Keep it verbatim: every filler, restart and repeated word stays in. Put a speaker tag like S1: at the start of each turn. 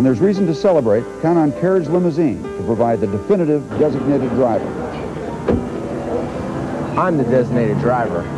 S1: there's reason to celebrate, count on Carriage Limousine to provide the definitive designated driver.
S2: I'm the designated driver.